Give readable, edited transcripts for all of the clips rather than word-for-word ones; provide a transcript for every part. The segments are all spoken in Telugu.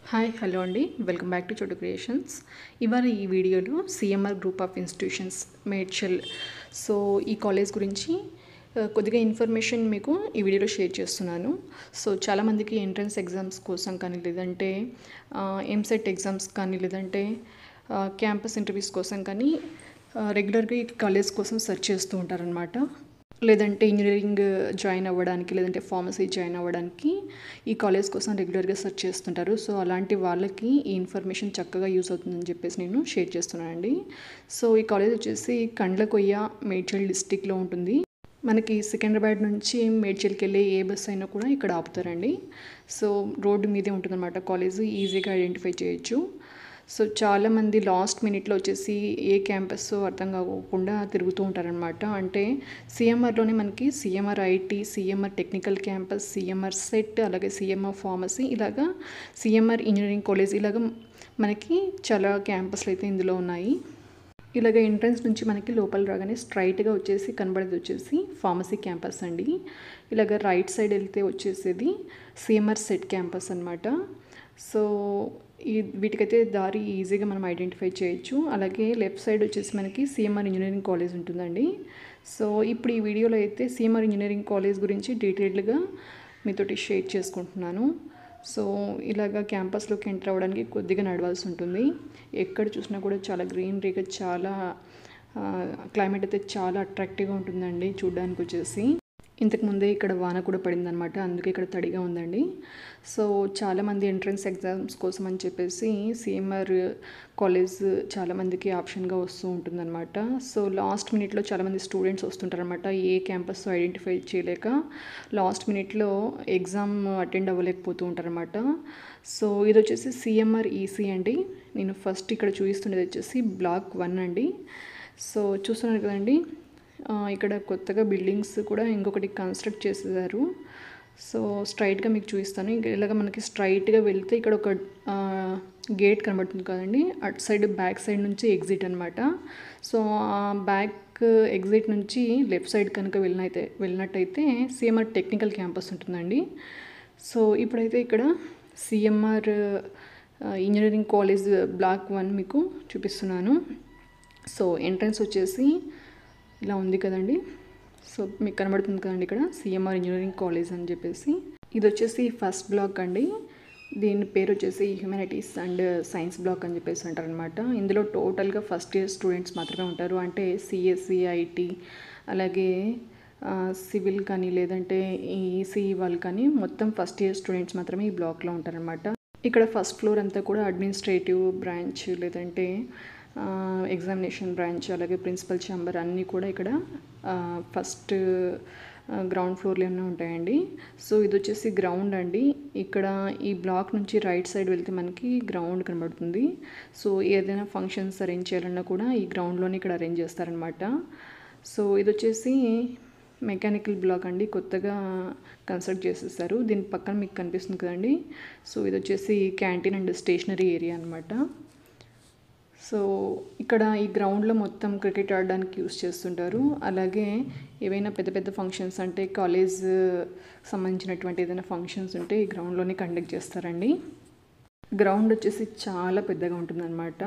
హాయ్ హలో అండి, welcome back to Chotu creations. ఇవాళ ఈ వీడియోలో CMR group of institutions Medchal ఈ కాలేజ్ గురించి కొద్దిగా ఇన్ఫర్మేషన్ మీకు ఈ వీడియోలో షేర్ చేస్తున్నాను. చాలామందికి ఎంట్రన్స్ ఎగ్జామ్స్ కోసం కానీ, లేదంటే ఎంసెట్ ఎగ్జామ్స్ కానీ, లేదంటే క్యాంపస్ ఇంటర్వ్యూస్ కోసం కానీ రెగ్యులర్గా ఈ కాలేజ్ కోసం సెర్చ్ చేస్తూ ఉంటారనమాట. లేదంటే ఇంజనీరింగ్ జాయిన్ అవ్వడానికి, లేదంటే ఫార్మసీ జాయిన్ అవ్వడానికి ఈ కాలేజ్ కోసం రెగ్యులర్గా సెర్చ్ చేస్తుంటారు. అలాంటి వాళ్ళకి ఈ ఇన్ఫర్మేషన్ చక్కగా యూజ్ అవుతుందని చెప్పేసి నేను షేర్ చేస్తున్నానండి. ఈ కాలేజ్ వచ్చేసి కండ్లకొయ్య మేడ్చల్ డిస్టిక్లో ఉంటుంది. మనకి సికింద్రాబాద్ నుంచి మేడ్చల్కి వెళ్ళే ఏ బస్ అయినా కూడా ఇక్కడ ఆపుతారండి. రోడ్డు మీదే ఉంటుందన్నమాట కాలేజ్, ఈజీగా ఐడెంటిఫై చేయొచ్చు. చాలామంది లాస్ట్ మినిట్లో వచ్చేసి ఏ క్యాంపస్ అర్థం కాకుండా తిరుగుతూ ఉంటారనమాట. అంటే సిఎంఆర్లోనే మనకి CMR IT, CMR technical campus, CMR CET, అలాగే సిఎంఆర్ ఫార్మసీ, ఇలాగా సిఎంఆర్ ఇంజనీరింగ్ కాలేజ్, ఇలాగ మనకి చాలా క్యాంపస్లు అయితే ఇందులో ఉన్నాయి. ఇలాగ ఎంట్రన్స్ నుంచి మనకి లోపల రాగానే స్ట్రైట్గా వచ్చేసి కనబడేది వచ్చేసి ఫార్మసీ క్యాంపస్ అండి. ఇలాగ రైట్ సైడ్ వెళ్తే వచ్చేసేది సిఎంఆర్ సెట్ క్యాంపస్ అనమాట. వీటికైతే దారి ఈజీగా మనం ఐడెంటిఫై చేయొచ్చు. అలాగే లెఫ్ట్ సైడ్ వచ్చేసి మనకి సిఎంఆర్ ఇంజనీరింగ్ కాలేజ్ ఉంటుందండి. ఇప్పుడు ఈ వీడియోలో అయితే సిఎంఆర్ ఇంజనీరింగ్ కాలేజ్ గురించి డీటెయిల్డ్గా మీతోటి షేర్ చేసుకుంటున్నాను. ఇలాగ క్యాంపస్లోకి ఎంటర్ అవ్వడానికి కొద్దిగా నడవాల్సి ఉంటుంది. ఎక్కడ చూసినా కూడా చాలా గ్రీనరీగా, చాలా క్లైమేట్ అయితే చాలా అట్రాక్టివ్గా ఉంటుందండి చూడడానికి వచ్చేసి. ఇంతకుముందే ఇక్కడ వాన కూడా పడిందనమాట, అందుకే ఇక్కడ తడిగా ఉందండి. చాలామంది ఎంట్రన్స్ ఎగ్జామ్స్ కోసం అని చెప్పేసి సిఎంఆర్ కాలేజ్ చాలామందికి ఆప్షన్గా వస్తూ ఉంటుందన్నమాట. లాస్ట్ మినిట్లో చాలామంది స్టూడెంట్స్ వస్తుంటారనమాట. ఏ క్యాంపస్ ఐడెంటిఫై చేయలేక లాస్ట్ మినిట్లో ఎగ్జామ్ అటెండ్ అవ్వలేకపోతూ ఉంటారనమాట. ఇది వచ్చేసి సిఎంఆర్ ఈసీ అండి. నేను ఫస్ట్ ఇక్కడ చూపిస్తుండేది వచ్చేసి బ్లాక్ 1 అండి. చూస్తున్నారు కదండి, ఇక్కడ కొత్తగా బిల్డింగ్స్ కూడా ఇంకొకటి కన్స్ట్రక్ట్ చేసేసారు. స్ట్రైట్గా మీకు చూపిస్తాను. ఇలాగ మనకి స్ట్రైట్గా వెళ్తే ఇక్కడ ఒక గేట్ కనబడుతుంది కదండి, అటు సైడ్ బ్యాక్ సైడ్ నుంచి ఎగ్జిట్ అనమాట. బ్యాక్ ఎగ్జిట్ నుంచి లెఫ్ట్ సైడ్ కనుక వెళ్ళినట్టయితే సిఎంఆర్ టెక్నికల్ క్యాంపస్ ఉంటుందండి. ఇప్పుడైతే ఇక్కడ సిఎంఆర్ ఇంజనీరింగ్ కాలేజ్ బ్లాక్ 1 మీకు చూపిస్తున్నాను. ఎంట్రన్స్ వచ్చేసి ఇలా ఉంది కదండి. మీకు కనబడుతుంది కదండి ఇక్కడ సిఎంఆర్ ఇంజనీరింగ్ కాలేజ్ అని చెప్పేసి. ఇది వచ్చేసి ఫస్ట్ బ్లాక్ అండి. దీని పేరు వచ్చేసి హ్యూమానిటీస్ అండ్ సైన్స్ బ్లాక్ అని చెప్పేసి అంటారనమాట. ఇందులో టోటల్గా ఫస్ట్ ఇయర్ స్టూడెంట్స్ మాత్రమే ఉంటారు. అంటే సిఎస్సి, ఐటీ, అలాగే సివిల్ కానీ, లేదంటే ఈసీఈ వాళ్ళు కానీ మొత్తం ఫస్ట్ ఇయర్ స్టూడెంట్స్ మాత్రమే ఈ బ్లాక్లో ఉంటారనమాట. ఇక్కడ ఫస్ట్ ఫ్లోర్ అంతా కూడా అడ్మినిస్ట్రేటివ్ బ్రాంచ్, లేదంటే ఎగ్జామినేషన్ బ్రాంచ్, అలాగే ప్రిన్సిపల్ ఛాంబర్ అన్నీ కూడా ఇక్కడ ఫస్ట్ గ్రౌండ్ ఫ్లోర్లోనే ఉంటాయండి. ఇది వచ్చేసి గ్రౌండ్ అండి. ఇక్కడ ఈ బ్లాక్ నుంచి రైట్ సైడ్ వెళ్తే మనకి గ్రౌండ్ కనబడుతుంది. ఏదైనా ఫంక్షన్స్ అరేంజ్ చేయాలన్నా కూడా ఈ గ్రౌండ్లోనే ఇక్కడ అరేంజ్ చేస్తారనమాట. ఇది వచ్చేసి మెకానికల్ బ్లాక్ అండి, కొత్తగా కన్స్ట్రక్ట్ చేసేసారు. దీని పక్కన మీకు కనిపిస్తుంది కదండి. ఇది వచ్చేసి క్యాంటీన్ అండ్ స్టేషనరీ ఏరియా అనమాట. ఇక్కడ ఈ గ్రౌండ్లో మొత్తం క్రికెట్ ఆడడానికి యూస్ చేస్తుంటారు. అలాగే ఏవైనా పెద్ద పెద్ద ఫంక్షన్స్, అంటే కాలేజ్ సంబంధించినటువంటి ఏదైనా ఫంక్షన్స్ ఉంటే ఈ గ్రౌండ్లోనే కండక్ట్ చేస్తారండి. గ్రౌండ్ వచ్చేసి చాలా పెద్దగా ఉంటుందన్నమాట.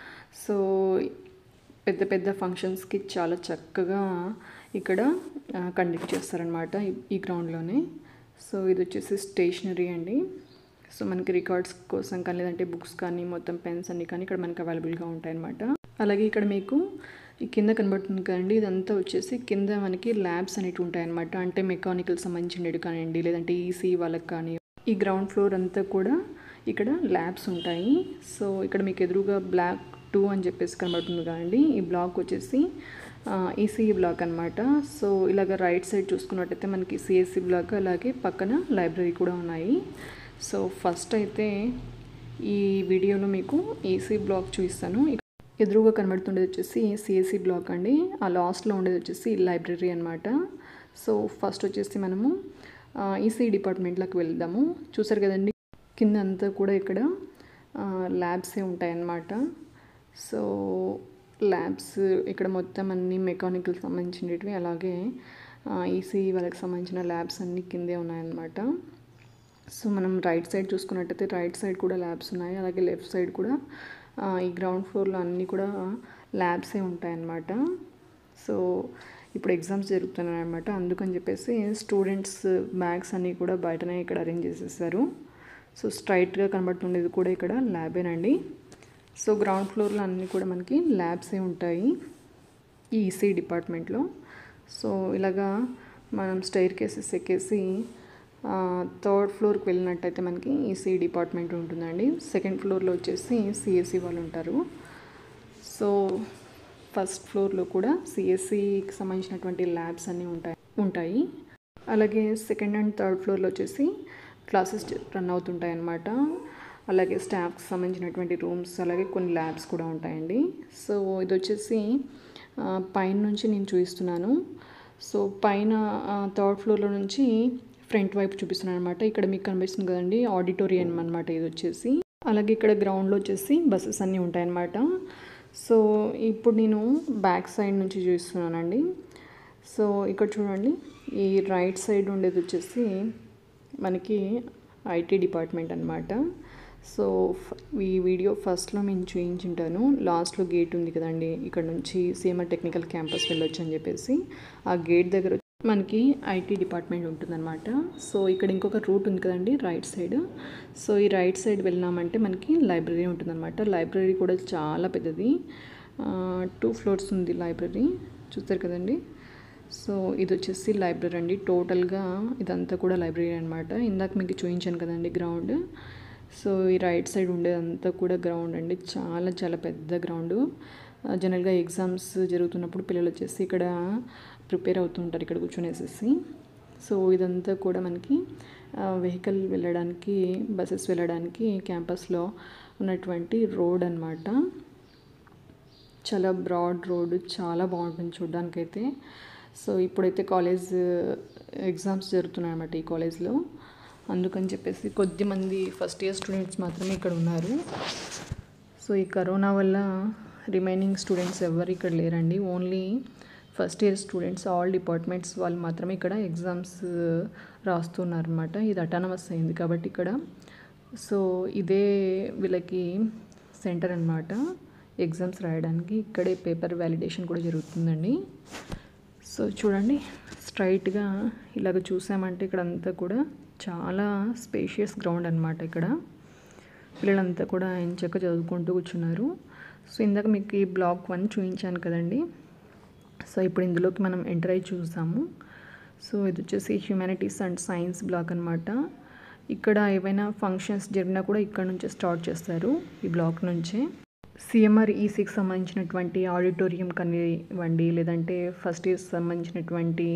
పెద్ద పెద్ద ఫంక్షన్స్కి చాలా చక్కగా ఇక్కడ కండక్ట్ చేస్తారనమాట ఈ గ్రౌండ్లోనే. ఇది వచ్చేసి స్టేషనరీ అండి. మనకి రికార్డ్స్ కోసం కానీ, లేదంటే బుక్స్ కానీ, మొత్తం పెన్స్ అన్నీ కానీ ఇక్కడ మనకి అవైలబుల్గా ఉంటాయన్నమాట. అలాగే ఇక్కడ మీకు ఈ కింద కనబడుతుంది కదండి, ఇదంతా వచ్చేసి కింద మనకి ల్యాబ్స్ అనేవి ఉంటాయన్నమాట. అంటే మెకానికల్ సంబంధించినవి కానివ్వండి, లేదంటే ఈసీ వాళ్ళకి కానీ, ఈ గ్రౌండ్ ఫ్లోర్ అంతా కూడా ఇక్కడ ల్యాబ్స్ ఉంటాయి. ఇక్కడ మీకు ఎదురుగా బ్లాక్ 2 అని చెప్పేసి కనబడుతుంది కదండి, ఈ బ్లాక్ వచ్చేసి ఈసీఈ బ్లాక్ అనమాట. ఇలాగ రైట్ సైడ్ చూసుకున్నట్టయితే మనకి సిఎస్సి బ్లాక్, అలాగే పక్కన లైబ్రరీ కూడా ఉన్నాయి. ఫస్ట్ అయితే ఈ వీడియోలో మీకు ఈసీ బ్లాక్ చూపిస్తాను. ఎదురుగా కనబడుతుండేది వచ్చేసి సిఎస్సి బ్లాక్ అండి. ఆ లాస్ట్లో ఉండేది వచ్చేసి లైబ్రరీ అనమాట. ఫస్ట్ వచ్చేసి మనము ఈసీ డిపార్ట్మెంట్లోకి వెళ్దాము. చూసారు కదండి, కింద అంతా కూడా ఇక్కడ ల్యాబ్సే ఉంటాయన్నమాట. ల్యాబ్స్ ఇక్కడ మొత్తం అన్ని మెకానికల్ సంబంధించినవి, అలాగే ఈసీ వాళ్ళకి సంబంధించిన ల్యాబ్స్ అన్నీ కిందే ఉన్నాయన్నమాట. సో మనం రైట్ సైడ్ చూసుకున్నట్టయితే రైట్ సైడ్ కూడా ల్యాబ్స్ ఉన్నాయి, అలాగే లెఫ్ట్ సైడ్ కూడా ఈ గ్రౌండ్ ఫ్లోర్లో అన్నీ కూడా ల్యాబ్సే ఉంటాయన్నమాట. సో ఇప్పుడు ఎగ్జామ్స్ జరుగుతున్నాయి అనమాట, అందుకని చెప్పేసి స్టూడెంట్స్ బ్యాగ్స్ అన్నీ కూడా బయటనే ఇక్కడ అరేంజ్ చేసేసారు. సో స్ట్రైట్గా కనబడుతుండేది కూడా ఇక్కడ ల్యాబేనండి. సో గ్రౌండ్ ఫ్లోర్లో అన్నీ కూడా మనకి ల్యాబ్సే ఉంటాయి ఈ ఈసీ డిపార్ట్మెంట్లో. సో ఇలాగా మనం స్టైర్ కేసెస్ ఎక్కేసి థర్డ్ ఫ్లోర్కి వెళ్ళినట్టయితే మనకి ఈసీ డిపార్ట్మెంట్ ఉంటుందండి. సెకండ్ ఫ్లోర్లో వచ్చేసి సిఎస్సి వాళ్ళు ఉంటారు. సో ఫస్ట్ ఫ్లోర్లో కూడా సిఎస్సికి సంబంధించినటువంటి ల్యాబ్స్ అన్నీ ఉంటాయి. అలాగే సెకండ్ అండ్ థర్డ్ ఫ్లోర్లో వచ్చేసి క్లాసెస్ రన్ అవుతుంటాయి అన్నమాట. అలాగే స్టాఫ్కి సంబంధించినటువంటి రూమ్స్, అలాగే కొన్ని ల్యాబ్స్ కూడా ఉంటాయండి. సో ఇది వచ్చేసి పైన నుంచి నేను చూపిస్తున్నాను. సో పైన థర్డ్ ఫ్లోర్లో నుంచి ఫ్రంట్ వైపు చూపిస్తున్నాను అనమాట. ఇక్కడ మీకు కనిపిస్తుంది కదండి ఆడిటోరియం అనమాట ఇది వచ్చేసి. అలాగే ఇక్కడ గ్రౌండ్లో వచ్చేసి బస్సెస్ అన్నీ ఉంటాయన్నమాట. సో ఇప్పుడు నేను బ్యాక్ సైడ్ నుంచి చూపిస్తున్నానండి. సో ఇక్కడ చూడండి, ఈ రైట్ సైడ్ ఉండేది వచ్చేసి మనకి ఐటీ డిపార్ట్మెంట్ అనమాట. సో ఈ వీడియో ఫస్ట్లో నేను చూపించుంటాను, లాస్ట్లో గేట్ ఉంది కదండి, ఇక్కడ నుంచి సిఎంఆర్ టెక్నికల్ క్యాంపస్ వెళ్ళొచ్చు అని చెప్పేసి ఆ గేట్ దగ్గర మనకి ఐటీ డిపార్ట్మెంట్ ఉంటుందన్నమాట. సో ఇక్కడ ఇంకొక రూట్ ఉంది కదండి రైట్ సైడ్. సో ఈ రైట్ సైడ్ వెళ్ళినామంటే మనకి లైబ్రరీ ఉంటుందన్నమాట. లైబ్రరీ కూడా చాలా పెద్దది, 2 ఫ్లోర్స్ ఉంది లైబ్రరీ, చూస్తారు కదండి. సో ఇది వచ్చేసి లైబ్రరీ అండి, టోటల్గా ఇదంతా కూడా లైబ్రరీ అనమాట. ఇందాక మీకు చూపించాను కదండి గ్రౌండ్. సో ఈ రైట్ సైడ్ ఉండేదంతా కూడా గ్రౌండ్ అండి, చాలా చాలా పెద్ద గ్రౌండ్. జనరల్గా ఎగ్జామ్స్ జరుగుతున్నప్పుడు పిల్లలు వచ్చేసి ఇక్కడ ప్రిపేర్ అవుతుంటారు ఇక్కడ కూర్చొనేసేసి. సో ఇదంతా కూడా మనకి వెహికల్ వెళ్ళడానికి, బస్సెస్ వెళ్ళడానికి క్యాంపస్లో ఉన్నటువంటి రోడ్ అనమాట. చాలా బ్రాడ్ రోడ్, చాలా బాగుంటుంది చూడడానికైతే. సో ఇప్పుడైతే కాలేజ్ ఎగ్జామ్స్ జరుగుతున్నాయి అన్నమాట ఈ కాలేజ్లో, అందుకని చెప్పేసి కొద్దిమంది ఫస్ట్ ఇయర్ స్టూడెంట్స్ మాత్రమే ఇక్కడ ఉన్నారు. సో ఈ కరోనా వల్ల రిమైనింగ్ స్టూడెంట్స్ ఎవరు ఇక్కడ లేరండి, only first year students all departments వాళ్ళు మాత్రమే ఇక్కడ ఎగ్జామ్స్ రాస్తున్నారు అనమాట. ఇది అటానమస్ అయింది కాబట్టి ఇక్కడ. సో ఇదే వీళ్ళకి సెంటర్ అనమాట ఎగ్జామ్స్ రాయడానికి. ఇక్కడే పేపర్ వ్యాలిడేషన్ కూడా జరుగుతుందండి. సో చూడండి, స్ట్రైట్గా ఇలాగ చూసామంటే ఇక్కడ అంతా కూడా చాలా స్పేషియస్ గ్రౌండ్ అనమాట. ఇక్కడ పిల్లలంతా కూడా ఎంచక్క చదువుకుంటూ కూర్చున్నారు. సో ఇందాక మీకు ఈ బ్లాక్ 1 చూపించాను కదండి. సో ఇప్పుడు ఇందులోకి మనం ఎంటర్ అయ్యి చూసాము. సో ఇది వచ్చేసి హ్యుమానిటీస్ అండ్ సైన్స్ బ్లాక్ అనమాట. ఇక్కడ ఏవైనా ఫంక్షన్స్ జరిగినా కూడా ఇక్కడ నుంచే స్టార్ట్ చేస్తారు, ఈ బ్లాక్ నుంచే. సిఎంఆర్ ఈసీకి సంబంధించినటువంటి ఆడిటోరియం కానివ్వండి, లేదంటే ఫస్ట్ ఇయర్స్ సంబంధించినటువంటి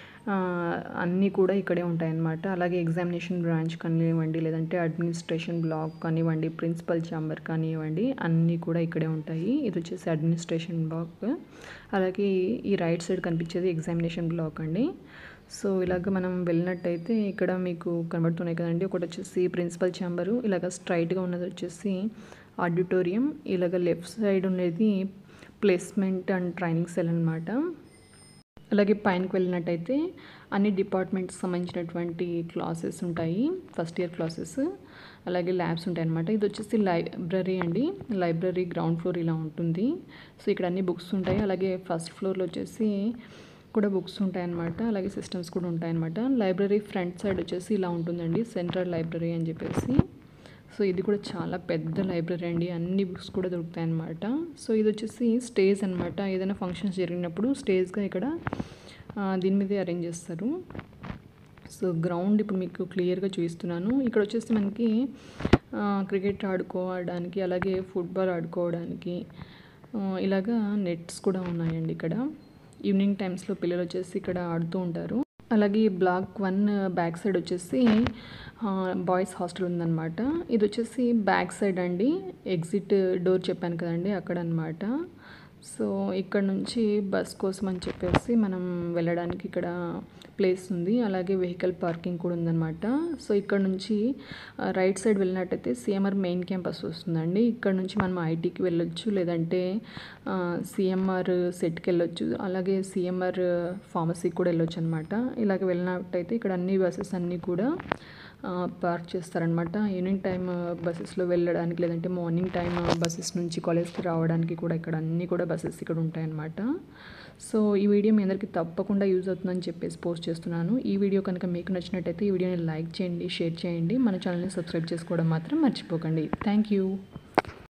అన్నీ కూడా ఇక్కడే ఉంటాయన్నమాట. అలాగే ఎగ్జామినేషన్ బ్రాంచ్ కానివ్వండి, లేదంటే అడ్మినిస్ట్రేషన్ బ్లాక్ కానివ్వండి, ప్రిన్సిపల్ ఛాంబర్ కానివ్వండి, అన్నీ కూడా ఇక్కడే ఉంటాయి. ఇది వచ్చేసి అడ్మినిస్ట్రేషన్ బ్లాక్. అలాగే ఈ రైట్ సైడ్ కనిపించేది ఎగ్జామినేషన్ బ్లాక్ అండి. సో ఇలాగ మనం వెళ్ళినట్టయితే ఇక్కడ మీకు కనబడుతున్నాయి కదండి, ఒకటి వచ్చేసి ప్రిన్సిపల్ ఛాంబరు, ఇలాగ స్ట్రైట్గా ఉన్నది వచ్చేసి ఆడిటోరియం, ఇలాగ లెఫ్ట్ సైడ్ ఉండేది ప్లేస్మెంట్ అండ్ ట్రైనింగ్ సెల్ అనమాట. అలాగే పైనకి వెళ్ళినట్టయితే అన్ని డిపార్ట్మెంట్స్ సంబంధించినటువంటి క్లాసెస్ ఉంటాయి, ఫస్ట్ ఇయర్ క్లాసెస్, అలాగే ల్యాబ్స్ ఉంటాయి అన్నమాట. ఇది వచ్చేసి లైబ్రరీ అండి, లైబ్రరీ గ్రౌండ్ ఫ్లోర్ ఇలా ఉంటుంది. సో ఇక్కడ అన్ని బుక్స్ ఉంటాయి. అలాగే ఫస్ట్ ఫ్లోర్లో వచ్చేసి కూడా బుక్స్ ఉంటాయన్నమాట, అలాగే సిస్టమ్స్ కూడా ఉంటాయన్నమాట. లైబ్రరీ ఫ్రంట్ సైడ్ వచ్చేసి ఇలా ఉంటుందండి, సెంట్రల్ లైబ్రరీ అని చెప్పేసి. సో ఇది కూడా చాలా పెద్ద లైబ్రరీ అండి, అన్ని బుక్స్ కూడా దొరుకుతాయి అన్నమాట. సో ఇది వచ్చేసి స్టేజ్ అనమాట, ఏదైనా ఫంక్షన్స్ జరిగినప్పుడు స్టేజ్గా ఇక్కడ దీని మీదే అరేంజ్ చేస్తారు. సో గ్రౌండ్ ఇప్పుడు మీకు క్లియర్గా చూపిస్తున్నాను. ఇక్కడ వచ్చేసి మనకి క్రికెట్ ఆడుకోవడానికి, అలాగే ఫుట్బాల్ ఆడుకోవడానికి ఇలాగా నెట్స్ కూడా ఉన్నాయండి ఇక్కడ. ఈవినింగ్ టైమ్స్లో పిల్లలు వచ్చేసి ఇక్కడ ఆడుతూ ఉంటారు. అలాగే బ్లాక్ 1 బ్యాక్ సైడ్ వచ్చేసి బాయ్స్ హాస్టల్ ఉందన్నమాట. ఇది వచ్చేసి బ్యాక్ సైడ్ అండి, ఎగ్జిట్ డోర్ చెప్పాను కదండి అక్కడ అనమాట. సో ఇక్కడ నుంచి బస్ కోసం అని చెప్పేసి మనం వెళ్ళడానికి ఇక్కడ ప్లేస్ ఉంది, అలాగే వెహికల్ పార్కింగ్ కూడా ఉందన్నమాట. సో ఇక్కడ నుంచి రైట్ సైడ్ వెళ్ళినట్టయితే సిఎంఆర్ మెయిన్ క్యాంపస్ వస్తుందండి. ఇక్కడ నుంచి మనం ఐటీకి వెళ్ళొచ్చు, లేదంటే సిఎంఆర్ సెట్కి వెళ్ళొచ్చు, అలాగే సిఎంఆర్ ఫార్మసీకి కూడా వెళ్ళొచ్చు అనమాట. ఇలాగ వెళ్ళినట్టయితే ఇక్కడ అన్ని బస్సెస్ అన్నీ కూడా పార్క్ చేస్తారనమాట. ఈవినింగ్ టైం బస్సెస్లో వెళ్ళడానికి, లేదంటే మార్నింగ్ టైం బస్సెస్ నుంచి కాలేజ్కి రావడానికి కూడా ఇక్కడ అన్నీ కూడా బస్సెస్ ఇక్కడ ఉంటాయన్నమాట. సో ఈ వీడియో మీ అందరికీ తప్పకుండా యూజ్ అవుతుందని చెప్పేసి పోస్ట్ చేస్తున్నాను. ఈ వీడియో కనుక మీకు నచ్చినట్టయితే ఈ వీడియోని లైక్ చేయండి, షేర్ చేయండి. మన ఛానల్ని సబ్స్క్రైబ్ చేసుకోవడం మాత్రం మర్చిపోకండి. Thank you.